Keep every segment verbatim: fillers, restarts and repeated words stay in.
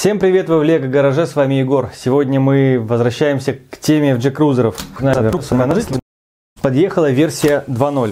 Всем привет, вы в Лего Гараже, с вами Егор. Сегодня мы возвращаемся к теме эф джей крузеров. Подъехала версия два ноль.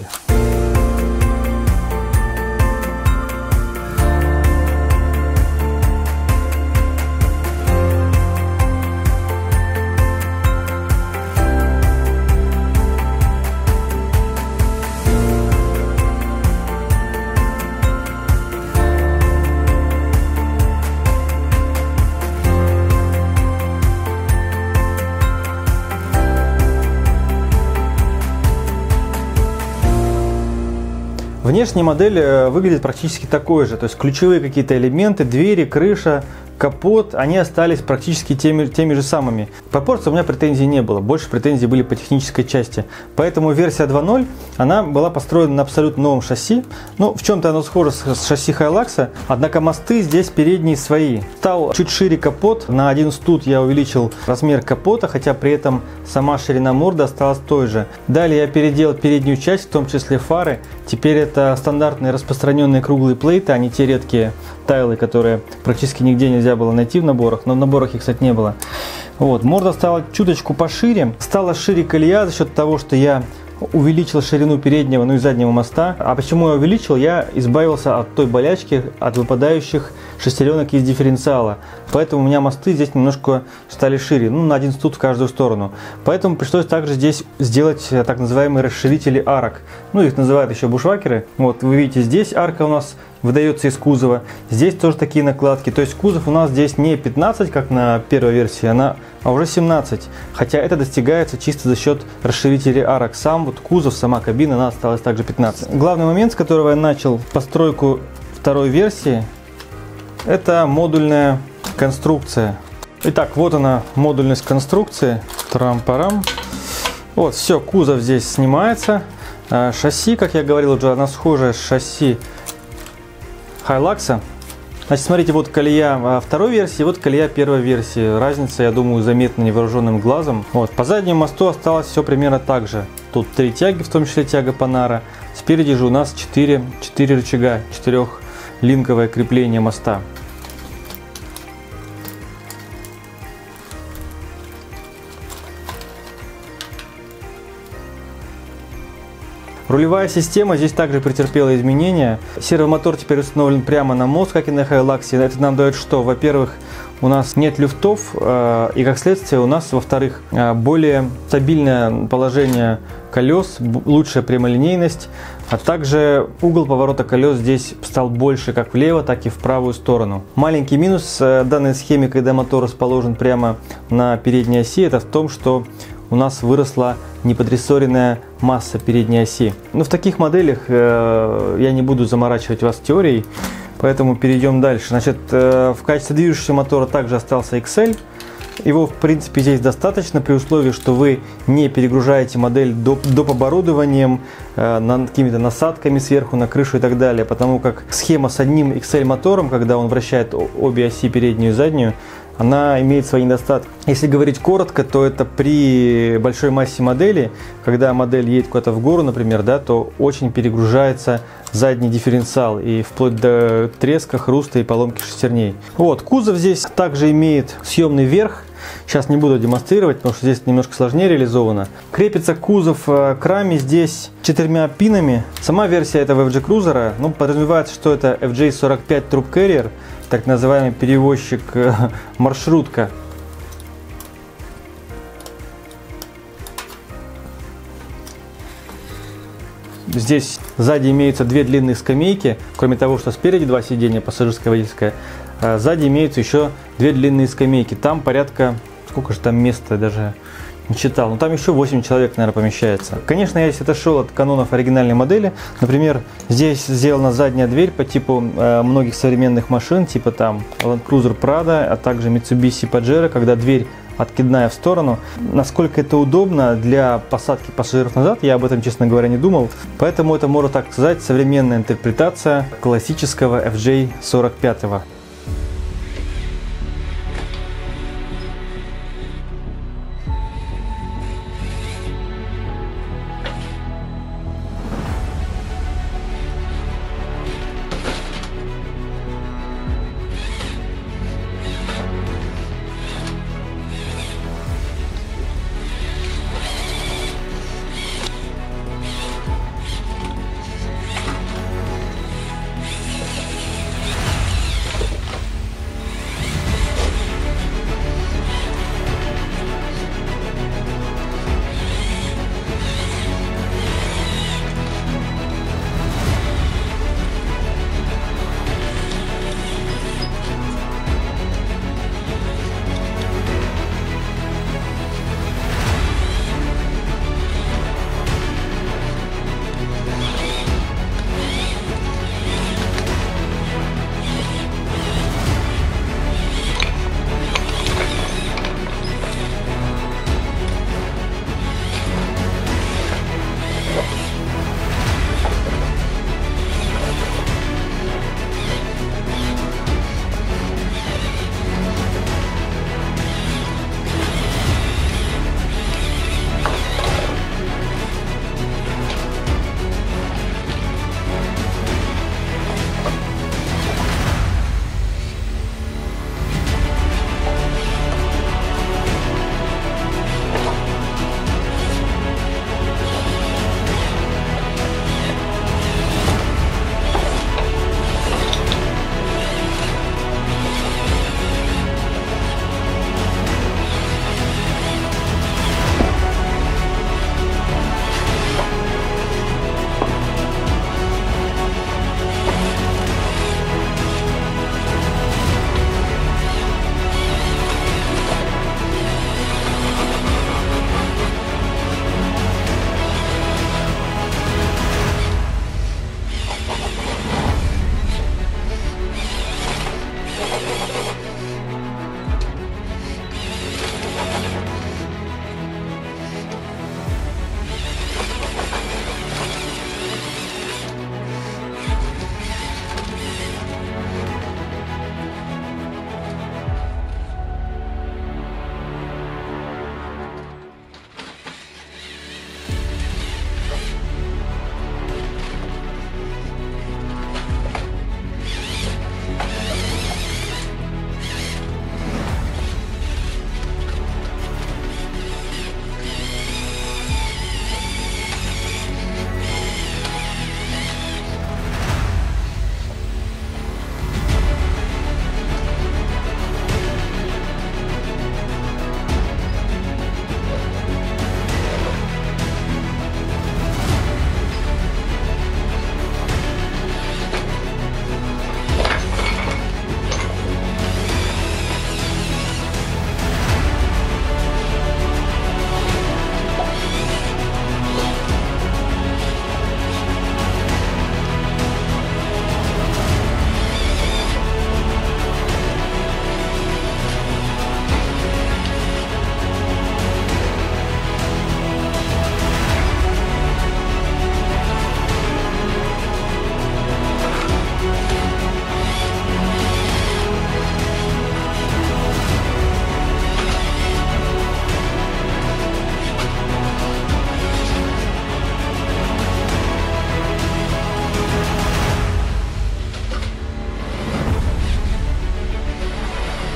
Внешняя модель выглядит практически такой же, то есть ключевые какие-то элементы, двери, крыша, капот, они остались практически теми, теми же самыми. По порции у меня претензий не было, больше претензий были по технической части. Поэтому версия два ноль, она была построена на абсолютно новом шасси. Ну, в чем-то оно схоже с шасси Hilux, однако мосты здесь передние свои. Стал чуть шире капот, на один студ я увеличил размер капота, хотя при этом сама ширина морды осталась той же. Далее я переделал переднюю часть, в том числе фары. Теперь это стандартные распространенные круглые плейты, а не те редкие тайлы, которые практически нигде нельзя было найти в наборах, но в наборах их, кстати, не было. Вот, морда стала чуточку пошире, стала шире колея за счет того, что я увеличил ширину переднего, ну и заднего моста. А почему я увеличил? Я избавился от той болячки, от выпадающих шестеренок из дифференциала. Поэтому у меня мосты здесь немножко стали шире, ну на один студ в каждую сторону. Поэтому пришлось также здесь сделать так называемые расширители арок. Ну их называют еще бушвакеры. Вот вы видите, здесь арка у нас выдается из кузова. Здесь тоже такие накладки. То есть кузов у нас здесь не пятнадцать, как на первой версии, она, а уже семнадцать. Хотя это достигается чисто за счет расширителей арок. Сам вот кузов, сама кабина, она осталась также пятнадцать. Главный момент, с которого я начал постройку второй версии, это модульная конструкция. Итак, вот она, модульность конструкции. Трам-парам. Вот, все, кузов здесь снимается. Шасси, как я говорил уже, она схожая с шасси Hilux. Значит, смотрите, вот колея второй версии, вот колея первой версии. Разница, я думаю, заметна невооруженным глазом. Вот, по заднему мосту осталось все примерно так же. Тут три тяги, в том числе тяга Panara. Спереди же у нас четыре, четыре рычага, четырехлинковое крепление моста. Рулевая система здесь также претерпела изменения. Сервомотор теперь установлен прямо на мост, как и на Hilux. Это нам дает что? Во-первых, у нас нет люфтов, и как следствие у нас, во-вторых, более стабильное положение колес, лучшая прямолинейность, а также угол поворота колес здесь стал больше как влево, так и в правую сторону. Маленький минус данной схеме, когда мотор расположен прямо на передней оси, это в том, что у нас выросла неподрессоренная масса передней оси. Но в таких моделях э, я не буду заморачивать вас теорией, поэтому перейдем дальше. Значит, э, в качестве движущего мотора также остался икс эль. Его, в принципе, здесь достаточно при условии, что вы не перегружаете модель доп. доп. Оборудованием, э, над какими-то насадками сверху на крышу и так далее, потому как схема с одним икс эль мотором, когда он вращает обе оси, переднюю и заднюю, она имеет свои недостатки. Если говорить коротко, то это при большой массе модели, когда модель едет куда-то в гору, например, да, то очень перегружается задний дифференциал и вплоть до треска, хруста и поломки шестерней. Вот, кузов здесь также имеет съемный верх. Сейчас не буду демонстрировать, потому что здесь немножко сложнее реализовано. Крепится кузов к раме здесь четырьмя пинами. Сама версия этого эф джей крузера, ну, подразумевается, что это эф джей сорок пять Troop Carrier, так называемый перевозчик маршрутка. Здесь сзади имеются две длинные скамейки, кроме того, что спереди два сиденья, пассажирское, водительское. Сзади имеются еще две длинные скамейки. Там порядка, сколько же там места, даже не считал, но там еще восемь человек, наверное, помещается. Конечно, я здесь отошел от канонов оригинальной модели. Например, здесь сделана задняя дверь по типу э, многих современных машин, типа там Land Cruiser Prado, а также Mitsubishi Pajero, когда дверь откидная в сторону. Насколько это удобно для посадки пассажиров назад, я об этом, честно говоря, не думал. Поэтому это, можно так сказать, современная интерпретация классического эф джей сорок пять.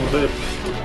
Да, я...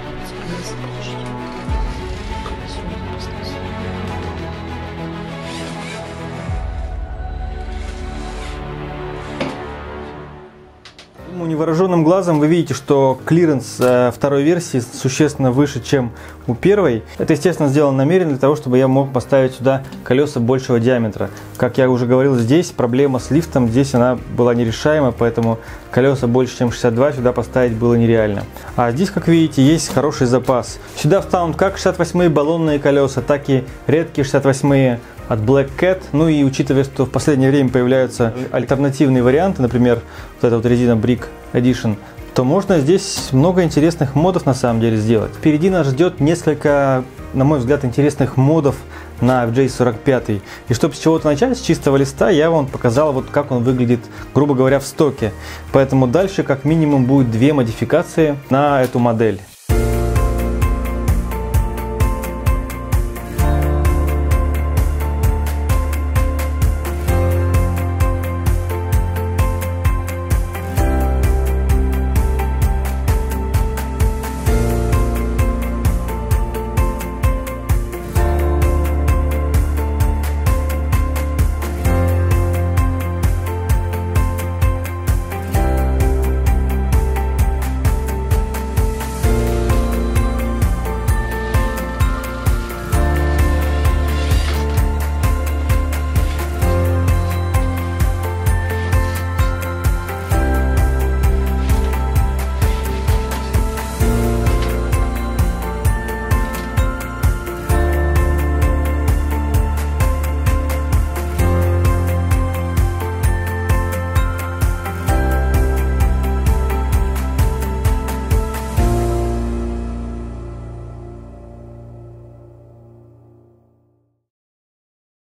Невооруженным глазом вы видите, что клиренс э, второй версии существенно выше, чем у первой. Это, естественно, сделано намеренно для того, чтобы я мог поставить сюда колеса большего диаметра. Как я уже говорил, здесь проблема с лифтом, здесь она была нерешаема, поэтому колеса больше, чем шестьдесят два сюда поставить было нереально. А здесь, как видите, есть хороший запас. Сюда встанут как шестьдесят восьмые баллонные колеса, так и редкие шестьдесят восьмые от Black Cat. Ну и учитывая, что в последнее время появляются альтернативные варианты, например, вот эта вот резина Brick Edition, то можно здесь много интересных модов на самом деле сделать. Впереди нас ждет несколько, на мой взгляд, интересных модов на эф джей сорок пять. И чтобы с чего-то начать, с чистого листа, я вам показал, вот как он выглядит, грубо говоря, в стоке. Поэтому дальше как минимум будет две модификации на эту модель.